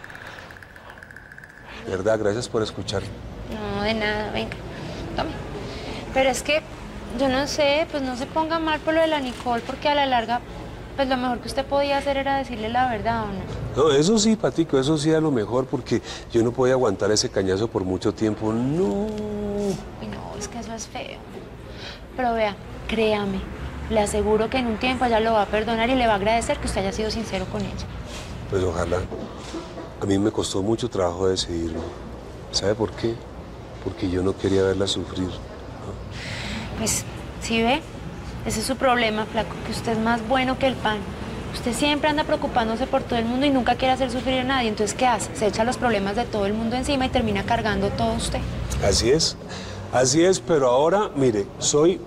¿Verdad? Gracias por escuchar.
No, de nada, venga, tome. Pero es que, yo no sé, pues no se ponga mal por lo de la Nicole, porque a la larga, pues lo mejor que usted podía hacer era decirle la verdad, ¿o no?
No, eso sí, Patico, eso sí era lo mejor, porque yo no podía aguantar ese cañazo por mucho tiempo. No.
Uy, no, es que eso es feo. Pero vea, créame, le aseguro que en un tiempo ella lo va a perdonar y le va a agradecer que usted haya sido sincero con ella.
Pues ojalá. A mí me costó mucho trabajo decidirlo. ¿Sabe por qué? Porque yo no quería verla sufrir.
Pues, ¿sí ve? Ese es su problema, flaco, que usted es más bueno que el pan. Usted siempre anda preocupándose por todo el mundo y nunca quiere hacer sufrir a nadie. Entonces, ¿qué hace? Se echa los problemas de todo el mundo encima y termina cargando todo usted.
Así es, pero ahora, mire, soy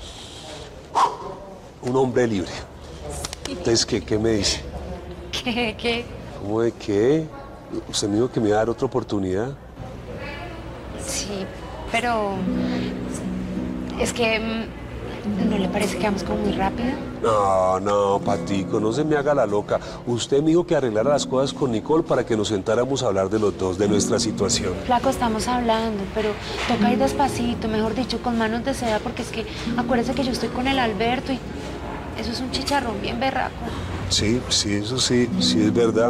un hombre libre. Entonces, ¿qué me dice?
¿Qué?
¿Cómo de qué? ¿Usted me dijo que me iba a dar otra oportunidad?
Sí, pero es que ¿no le parece que vamos como muy rápido?
No, Patico, no se me haga la loca. Usted me dijo que arreglara las cosas con Nicole para que nos sentáramos a hablar de los dos, de nuestra situación.
Flaco, estamos hablando, pero toca ir despacito, mejor dicho, con manos de seda, porque es que acuérdese que yo estoy con el Alberto y eso es un chicharrón bien berraco.
Sí, eso sí es verdad.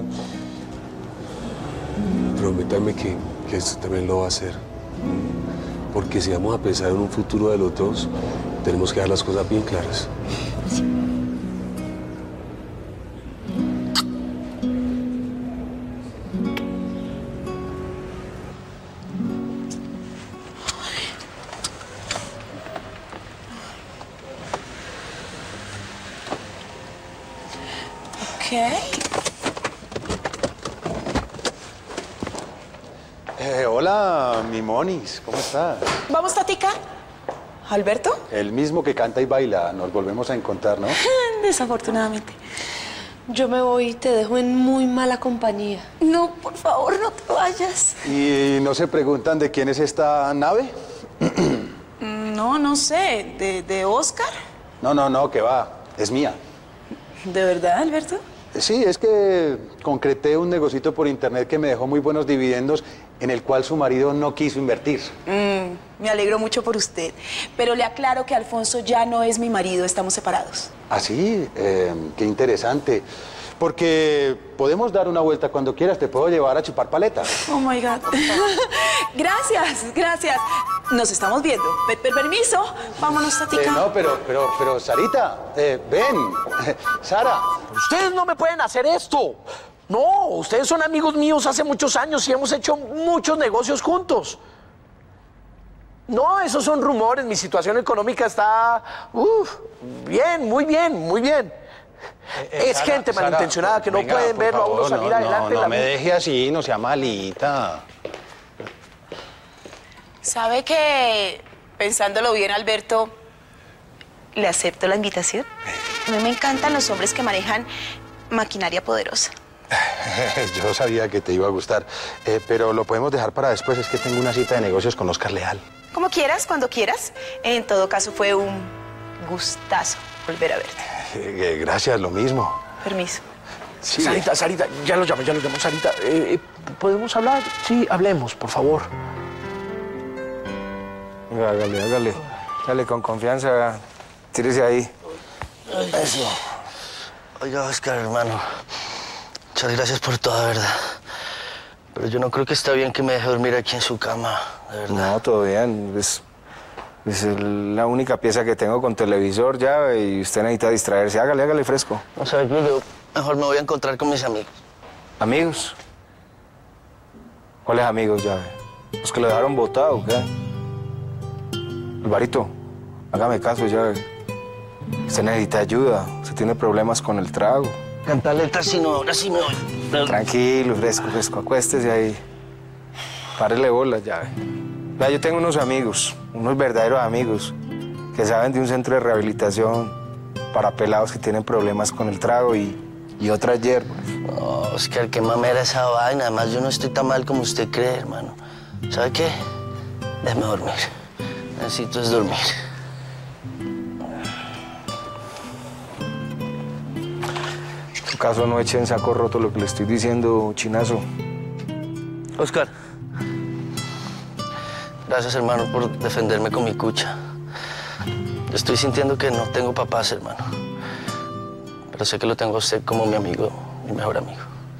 Prométame que esto también lo va a hacer. Porque si vamos a pensar en un futuro de los dos, tenemos que dejar las cosas bien claras.
Sí.
Hola, mi Monis, ¿cómo estás?
¿Vamos, Tatica? ¿Alberto?
El mismo que canta y baila, nos volvemos a encontrar, ¿no?
Desafortunadamente.
Yo me voy y te dejo en muy mala compañía.
No, por favor, no te vayas.
¿Y no se preguntan de quién es esta nave?
No, no sé. ¿De Oscar?
No, que va, es mía.
¿De verdad, Alberto?
Sí, es que concreté un negocito por internet que me dejó muy buenos dividendos en el cual su marido no quiso invertir.
Me alegro mucho por usted. Pero le aclaro que Alfonso ya no es mi marido, estamos separados.
¿Ah, sí? Qué interesante. Porque podemos dar una vuelta cuando quieras, te puedo llevar a chupar paletas.
Oh, my God. Gracias. Nos estamos viendo. Permiso, vámonos, Tatica.
No, pero, Sarita, ven. Sara.
Ustedes no me pueden hacer esto. No, ustedes son amigos míos hace muchos años y hemos hecho muchos negocios juntos. No, esos son rumores. Mi situación económica está... bien, muy bien. Es
Sara,
gente malintencionada que no
venga,
pueden
por
verlo a
favor,
uno salir adelante.
No me deje así, no sea malita.
¿Sabe que, pensándolo bien, Alberto, le acepto la invitación? A mí me encantan los hombres que manejan maquinaria poderosa.
Yo sabía que te iba a gustar, pero lo podemos dejar para después. Es que tengo una cita de negocios con Oscar Leal.
Como quieras, cuando quieras. En todo caso, fue un gustazo volver a verte.
Gracias, lo mismo.
Permiso.
Sí.
Sarita, ya lo llamo. Sarita, ¿podemos hablar? Sí, hablemos, por favor.
Hágale. Dale, con confianza. Tírese ahí.
Eso. Oiga, Oscar, hermano. Muchas gracias por toda, ¿verdad? Pero yo no creo que está bien que me deje dormir aquí en su cama, de verdad.
No, todo bien. Es la única pieza que tengo con televisor ya y usted necesita distraerse. Hágale fresco.
No sabe que yo mejor me voy a encontrar con mis amigos.
¿Amigos? ¿Cuáles amigos, ya? ¿Los que lo dejaron botado o qué? Alvarito, hágame caso, ya. Usted necesita ayuda. Usted tiene problemas con el trago.
Cantar letras, si no, ahora sí me voy.
Tranquilo, fresco. Acuéstese ahí. Párele bolas, ya. Vea, yo tengo unos amigos, unos verdaderos amigos, que saben de un centro de rehabilitación para pelados que tienen problemas con el trago y otras hierbas.
No, Oscar, qué mamera esa vaina. Además, yo no estoy tan mal como usted cree, hermano. ¿Sabe qué? Déjeme dormir. Necesito es dormir.
En su caso, no eche en saco roto lo que le estoy diciendo, chinazo.
Oscar. Gracias, hermano, por defenderme con mi cucha. Estoy sintiendo que no tengo papás, hermano. Pero sé que lo tengo a usted como mi amigo, mi mejor amigo.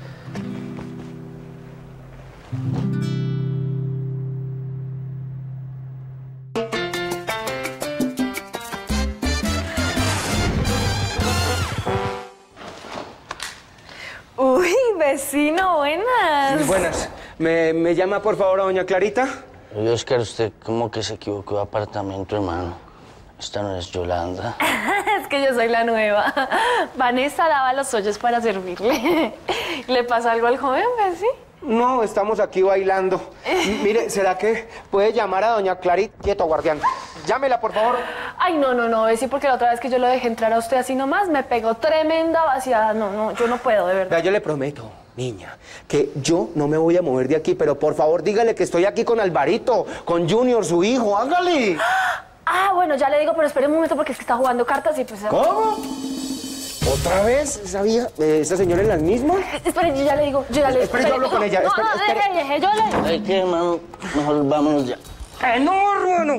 Uy, vecino, buenas.
Buenas. ¿Me llama, por favor, a doña Clarita?
Oye, Oscar, usted como que se equivocó de apartamento, hermano. Esta no es Yolanda.
Es que yo soy la nueva. Vanessa lava los hoyos para servirle. ¿Le pasa algo al joven, Bessie?
No, estamos aquí bailando. Mire, ¿será que puede llamar a doña Clarita? Quieto, guardián. Llámela, por favor.
Ay, no, Bessie, porque la otra vez que yo lo dejé entrar a usted así nomás, me pegó tremenda vaciada. No, yo no puedo, de verdad.
Vea, yo le prometo, niña, que yo no me voy a mover de aquí, pero por favor dígale que estoy aquí con Alvarito, con Junior, su hijo, hágale.
Ah, bueno, ya le digo, pero espere un momento porque es que está jugando cartas y pues...
¿Cómo? ¿Otra vez? ¿Esa señora es la misma?
Espere, yo ya le digo,
Espere, yo hablo con ella.
No,
Espere.
yo le...
Ay, ¿qué, hermano? Mejor vámonos ya.
¡No, hermano!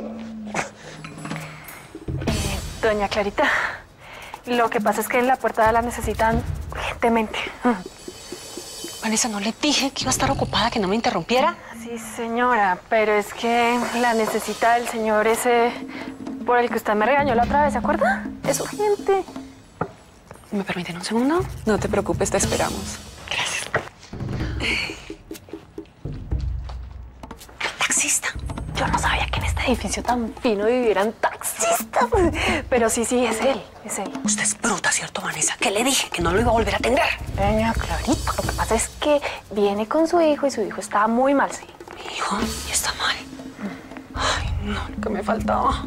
Doña Clarita, lo que pasa es que en la puerta la necesitan urgentemente.
Vanessa, ¿no le dije que iba a estar ocupada, que no me interrumpiera?
Sí, señora, pero es que la necesita el señor ese por el que usted me regañó la otra vez, ¿se acuerda? Es urgente.
¿Me permiten un segundo?
No te preocupes, te esperamos.
Gracias. El taxista.
Yo no sabía quién está edificio tan fino vivieran taxistas. Pero sí, es él, es él.
Usted es bruta, ¿cierto, Vanessa? ¿Qué le dije? Que no lo iba a volver a atender.
Doña Clarita, lo que pasa es que viene con su hijo y su hijo está muy mal, sí.
¿Mi hijo? ¿Y está mal?
Ay, no, lo que me faltaba.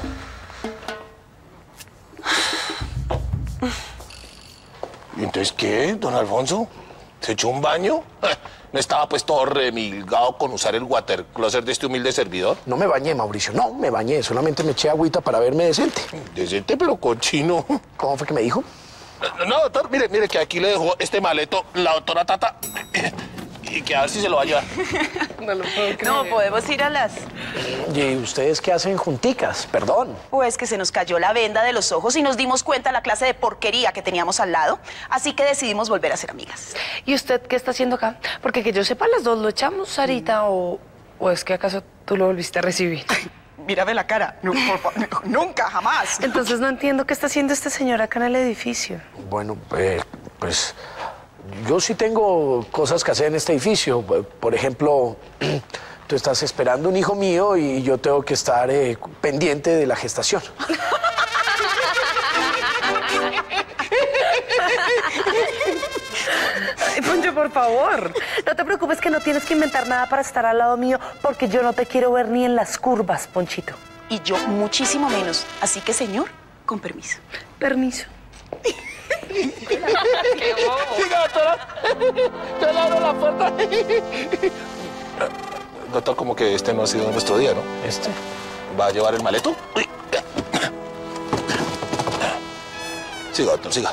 ¿Y entonces qué, don Alfonso? ¿Se echó un baño? ¿No estaba pues todo remilgado con usar el water closet de este humilde servidor?
No me bañé, Mauricio, no me bañé. Solamente me eché agüita para verme decente.
Decente, pero cochino.
¿Cómo fue que me dijo?
No, doctor, mire que aquí le dejó este maleto la doctora Tata. Y que a ver si se lo va a llevar.
No lo puedo creer. No, podemos ir a las...
¿Y ustedes qué hacen junticas? Perdón.
Pues que se nos cayó la venda de los ojos y nos dimos cuenta de la clase de porquería que teníamos al lado. Así que decidimos volver a ser amigas.
¿Y usted qué está haciendo acá? Porque que yo sepa, las dos lo echamos, Sarita, o es que acaso tú lo volviste a recibir.
Mírame la cara. No, por favor, nunca, jamás.
Entonces no entiendo qué está haciendo este señor acá en el edificio.
Bueno, pues yo sí tengo cosas que hacer en este edificio. Por ejemplo, tú estás esperando un hijo mío y yo tengo que estar pendiente de la gestación.
Ay, Poncho, por favor. No te preocupes que no tienes que inventar nada para estar al lado mío porque yo no te quiero ver ni en las curvas, Ponchito.
Y yo muchísimo menos. Así que, señor, con permiso.
Permiso.
¡Qué bobo!
Siga, doctora. Yo le abro la puerta. Doctor, como que este no ha sido nuestro día, ¿no?
¿Este?
¿Va a llevar el maleto? Siga, doctor, siga.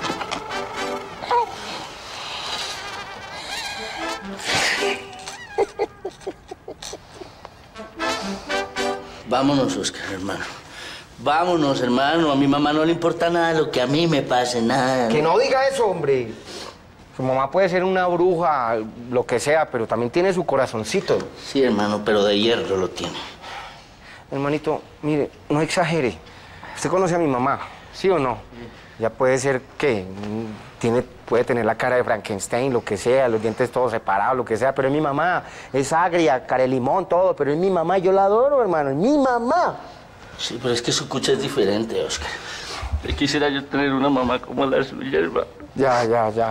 Vámonos, Oscar, hermano. Vámonos, hermano. A mi mamá no le importa nada lo que a mí me pase, nada.
Que no diga eso, hombre. Su mamá puede ser una bruja, lo que sea, pero también tiene su corazoncito.
Sí, hermano, pero de hierro lo tiene.
Hermanito, mire, no exagere. Usted conoce a mi mamá, ¿sí o no? Ya puede ser que puede tener la cara de Frankenstein, lo que sea, los dientes todos separados, lo que sea, pero es mi mamá. Es agria, cara de limón, todo, pero es mi mamá. Yo la adoro, hermano, es mi mamá.
Sí, pero es que su cucha es diferente, Oscar. Quisiera yo tener una mamá como la suya, hermano.
Ya.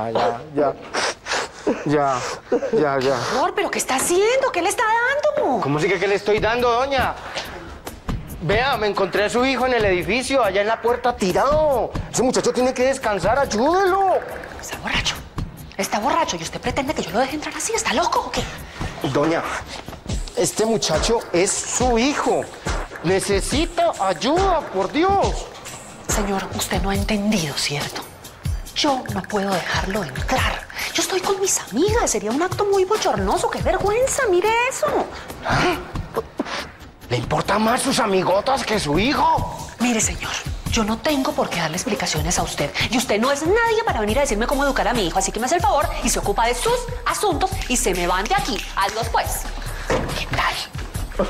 Amor, ¿pero qué está haciendo? ¿Qué le está dando?
¿Cómo sigue que le estoy dando, doña? Vea, me encontré a su hijo en el edificio, allá en la puerta tirado. Ese muchacho tiene que descansar, ayúdelo.
Está borracho. Está borracho. ¿Y usted pretende que yo lo deje entrar así? ¿Está loco o qué?
Doña, este muchacho es su hijo. Necesita ayuda, por Dios.
Señor, usted no ha entendido, ¿cierto? Yo no puedo dejarlo entrar. Yo estoy con mis amigas. Sería un acto muy bochornoso. ¡Qué vergüenza! ¡Mire eso!
¿Ah? ¿Le importan más sus amigotas que su hijo?
Mire, señor, yo no tengo por qué darle explicaciones a usted. Y usted no es nadie para venir a decirme cómo educar a mi hijo. Así que me hace el favor y se ocupa de sus asuntos y se me van de aquí. Hazlos, pues. ¿Qué tal?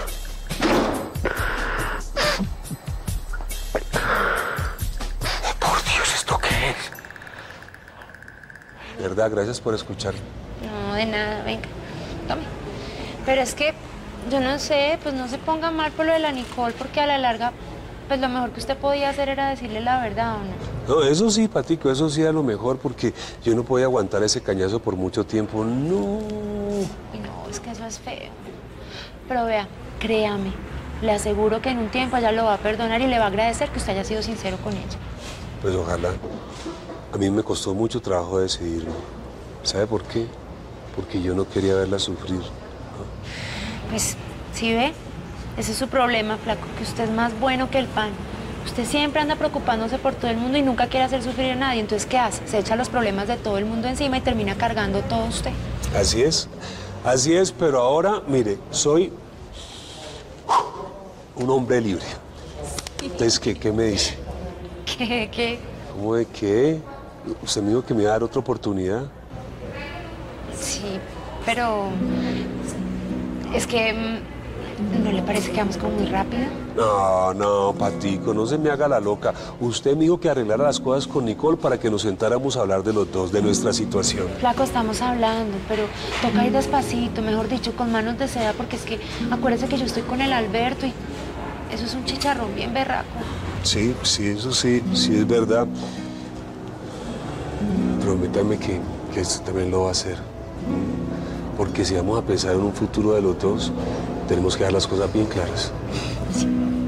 Por Dios, ¿esto qué es?
De verdad, gracias por escuchar.
No, de nada, venga, tome. Pero es que, yo no sé, pues no se ponga mal por lo de la Nicole, porque a la larga, pues lo mejor que usted podía hacer era decirle la verdad, ¿o no?
No, eso sí, Patico, eso sí a lo mejor, porque yo no podía aguantar ese cañazo por mucho tiempo. No.
Y no, es que eso es feo. Pero vea, créame, le aseguro que en un tiempo ella lo va a perdonar y le va a agradecer que usted haya sido sincero con ella.
Pues ojalá. A mí me costó mucho trabajo decidirme. ¿Sabe por qué? Porque yo no quería verla sufrir.
Pues, ¿sí ve? Ese es su problema, flaco, que usted es más bueno que el pan. Usted siempre anda preocupándose por todo el mundo y nunca quiere hacer sufrir a nadie. Entonces, ¿qué hace? Se echa los problemas de todo el mundo encima y termina cargando todo usted.
Así es, pero ahora, mire, soy un hombre libre. Entonces, ¿qué me dice?
¿Qué?
¿Cómo de qué? ¿Usted me dijo que me iba a dar otra oportunidad?
Sí, pero es que ¿no le parece que vamos como muy rápido?
No, Patico, no se me haga la loca. Usted me dijo que arreglara las cosas con Nicole para que nos sentáramos a hablar de los dos, de nuestra situación.
Flaco, estamos hablando, pero toca ir despacito, mejor dicho, con manos de seda, porque es que acuérdese que yo estoy con el Alberto y Eso es un chicharrón bien berraco.
Sí, eso sí es verdad. Prométame que esto también lo va a hacer. Porque si vamos a pensar en un futuro de los dos, tenemos que dar las cosas bien claras.
Sí.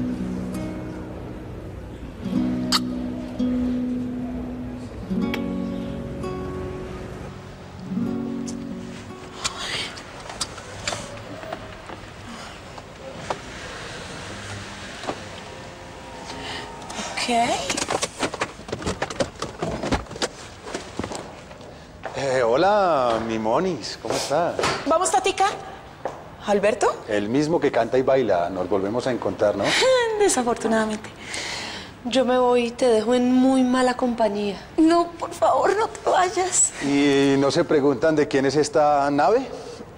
Hola, mi Monis, ¿cómo estás?
¿Vamos, Tatica? ¿Alberto?
El mismo que canta y baila, nos volvemos a encontrar, ¿no?
Desafortunadamente.
Yo me voy y te dejo en muy mala compañía.
No, por favor, no te vayas.
¿Y no se preguntan de quién es esta nave?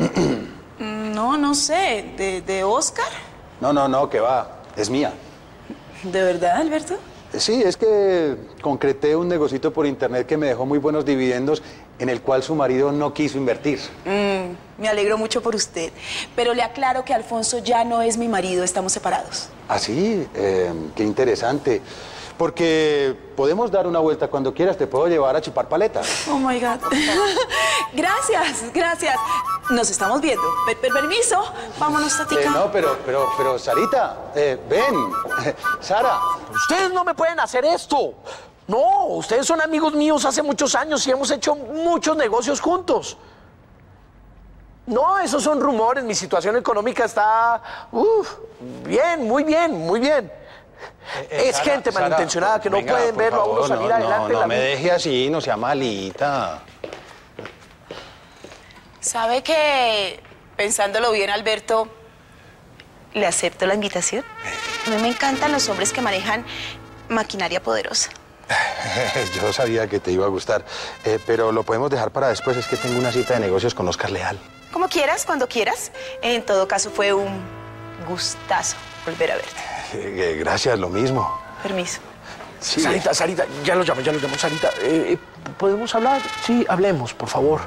No sé. ¿De Oscar?
No, que va, es mía.
¿De verdad, Alberto?
Sí, es que concreté un negocito por internet que me dejó muy buenos dividendos en el cual su marido no quiso invertir.
Me alegro mucho por usted. Pero le aclaro que Alfonso ya no es mi marido, estamos separados.
¿Ah, sí? Qué interesante. Porque podemos dar una vuelta cuando quieras, te puedo llevar a chupar paletas.
Oh, my God. Gracias. Nos estamos viendo. Permiso, vámonos, Tatica.
No, pero, Sarita, ven. Sara.
Ustedes no me pueden hacer esto. No, ustedes son amigos míos hace muchos años y hemos hecho muchos negocios juntos. No, esos son rumores. Mi situación económica está... bien, muy bien. Es
Sara,
gente malintencionada
Sara,
que no
venga,
pueden
por
verlo a
favor,
uno salir adelante.
No me deje así, no sea malita.
¿Sabe que, pensándolo bien, Alberto, le acepto la invitación? A mí me encantan los hombres que manejan maquinaria poderosa.
Yo sabía que te iba a gustar, pero lo podemos dejar para después. Es que tengo una cita de negocios con Oscar Leal.
Como quieras, cuando quieras. En todo caso, fue un gustazo volver a verte.
Gracias, lo mismo.
Permiso.
Sí. Sarita, ya lo llamo, Sarita. ¿Podemos hablar? Sí, hablemos, por favor.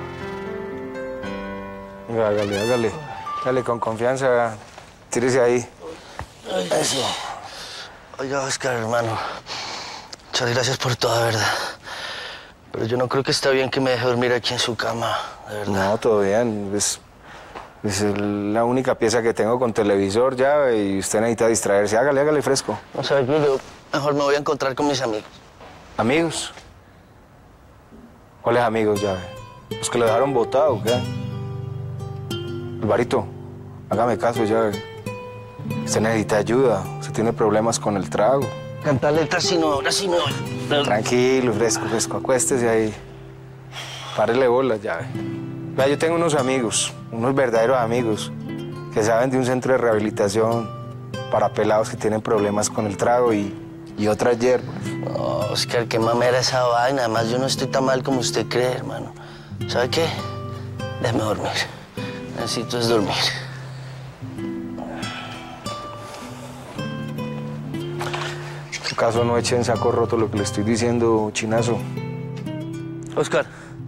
Hágale con confianza. Tírese ahí.
Eso. Oiga, Oscar, hermano. Muchas gracias por toda, ¿verdad? Pero yo no creo que está bien que me deje dormir aquí en su cama, de verdad.
No, todo bien. Es la única pieza que tengo con televisor ya y usted necesita distraerse. Hágale fresco.
No sabes, yo mejor me voy a encontrar con mis amigos.
¿Amigos? ¿Cuáles amigos ya? ¿Los que lo dejaron botado o qué? Alvarito, hágame caso ya. Usted necesita ayuda. Usted tiene problemas con el trago.
Cantar letras, ahora sí me voy.
Tranquilo, fresco. Acuéstese ahí. Párele bolas ya. Vea, yo tengo unos amigos, unos verdaderos amigos, que saben de un centro de rehabilitación para pelados que tienen problemas con el trago y otras hierbas.
Oh, Oscar, qué mamera esa vaina. Además, yo no estoy tan mal como usted cree, hermano. ¿Sabe qué? Déjeme dormir. Necesito es dormir.
En su caso, no eche en saco roto lo que le estoy diciendo, chinazo.
Oscar.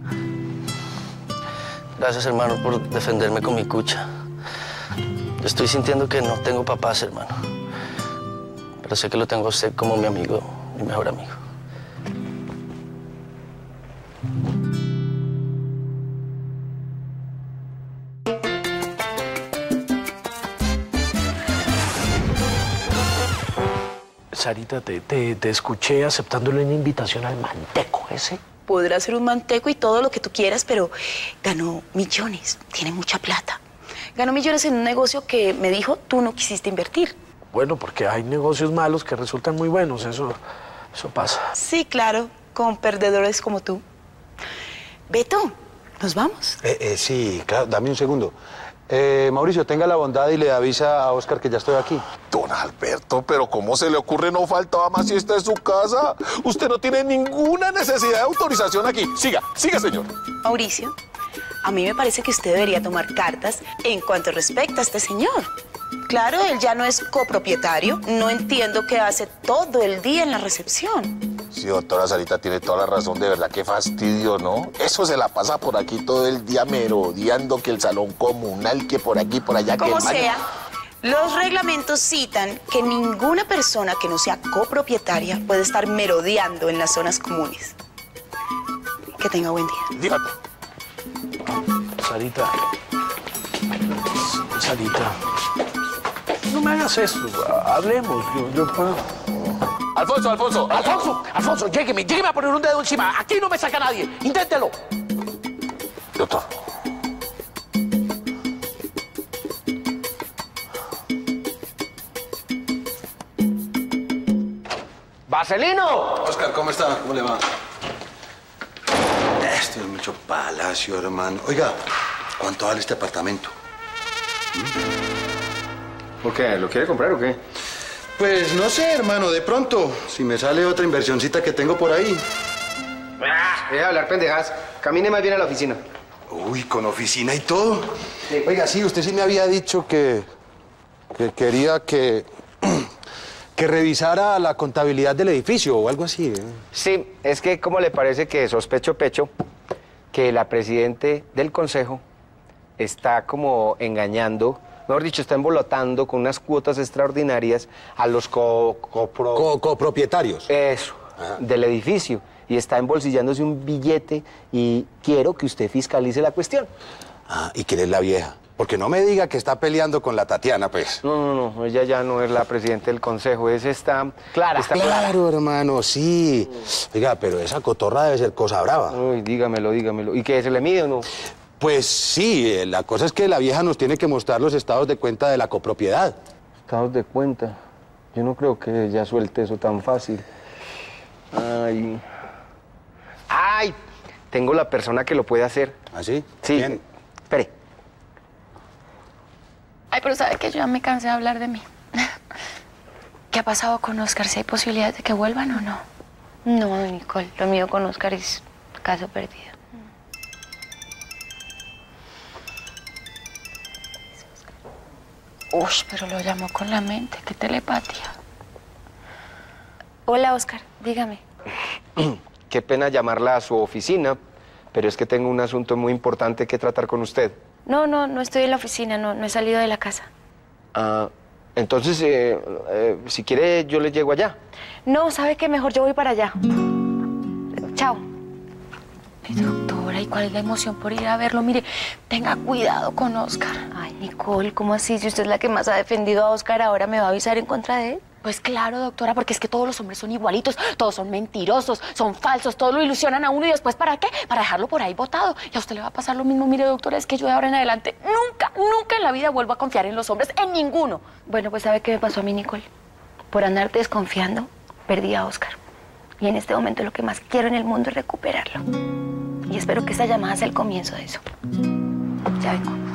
Gracias, hermano, por defenderme con mi cucha. Yo estoy sintiendo que no tengo papás, hermano. Pero sé que lo tengo a usted como mi amigo, mi mejor amigo.
Sarita, te escuché aceptándole una invitación al manteco ese.
Podrá ser un manteco y todo lo que tú quieras, pero ganó millones, tiene mucha plata. Ganó millones en un negocio que me dijo tú no quisiste invertir.
Bueno, porque hay negocios malos que resultan muy buenos, eso pasa.
Sí, claro, con perdedores como tú. Beto, ¿nos vamos?
Sí, claro, dame un segundo. Mauricio, tenga la bondad y le avisa a Oscar que ya estoy aquí.
Don Alberto, pero ¿cómo se le ocurre? No faltaba más si esta es su casa. Usted no tiene ninguna necesidad de autorización aquí. Siga, señor.
Mauricio, a mí me parece que usted debería tomar cartas en cuanto respecta a este señor. Claro, él ya no es copropietario. No entiendo qué hace todo el día en la recepción.
Sí, doctora Sarita tiene toda la razón. De verdad, qué fastidio, ¿no? Eso se la pasa por aquí todo el día merodeando, que el salón comunal, que por aquí, por allá, que el
Como
baño.
sea, Los reglamentos citan que ninguna persona que no sea copropietaria puede estar merodeando en las zonas comunes. Que tenga buen día.
Sarita. Sarita. No me hagas eso. Hablemos. Yo puedo. Alfonso, llégueme a poner un dedo encima. Aquí no me saca nadie. Inténtelo.
Doctor.
¡Vaselino!
Oscar, ¿cómo está? ¿Cómo le va? Esto es mucho palacio, hermano. Oiga, ¿cuánto vale este apartamento?
¿Por qué? ¿Lo quiere comprar o qué?
Pues no sé, hermano, de pronto, si me sale otra inversioncita que tengo por ahí.
Deja de hablar pendejas. Camine más bien a la oficina.
Uy, con oficina y todo. Sí. Oiga, sí, usted sí me había dicho que quería que revisara la contabilidad del edificio o algo así.
Sí, es que ¿cómo le parece que sospecho pecho que la presidente del consejo está como engañando, mejor dicho, está embolotando con unas cuotas extraordinarias a los
copropietarios?
Eso, del edificio. Y está embolsillándose un billete y quiero que usted fiscalice la cuestión.
Ah, ¿y quién es la vieja? Porque no me diga que está peleando con la Tatiana, pues.
No, ella ya no es la presidenta del consejo, esa está clara. Está clara.
Claro, hermano, sí. Oiga, pero esa cotorra debe ser cosa brava.
Uy, dígamelo. ¿Y qué, se le mide o no?
Pues sí, la cosa es que la vieja nos tiene que mostrar los estados de cuenta de la copropiedad.
¿Estados de cuenta? Yo no creo que ella suelte eso tan fácil. ¡Ay! Tengo la persona que lo puede hacer.
¿Ah, sí?
Sí.
¿Quién?
Espere.
Ay, pero ¿sabe qué? Yo ya me cansé de hablar de mí. ¿Qué ha pasado con Oscar? ¿Si hay posibilidad de que vuelvan o no?
No, Nicole, lo mío con Oscar es caso perdido.
Uy, pero lo llamó con la mente. Qué telepatía.
Hola, Oscar, dígame.
Qué pena llamarla a su oficina, pero es que tengo un asunto muy importante que tratar con usted.
No estoy en la oficina, no he salido de la casa.
Entonces, si quiere, yo le llego allá.
No, ¿sabe qué? Mejor yo voy para allá. Chao.
Ay, doctora, ¿y cuál es la emoción por ir a verlo? Mire, tenga cuidado con Oscar.
Ay, Nicole, ¿cómo así? Si usted es la que más ha defendido a Oscar, ¿ahora me va a avisar en contra de él?
Pues claro, doctora, porque es que todos los hombres son igualitos, todos son mentirosos, son falsos, todos lo ilusionan a uno y después ¿para qué? Para dejarlo por ahí botado. Y a usted le va a pasar lo mismo. Mire, doctora, es que yo de ahora en adelante nunca en la vida vuelvo a confiar en los hombres, en ninguno.
Bueno, pues ¿sabe qué me pasó a mí, Nicole? Por andar desconfiando, perdí a Oscar. Y en este momento lo que más quiero en el mundo es recuperarlo. Y espero que esta llamada sea el comienzo de eso. Ya vengo.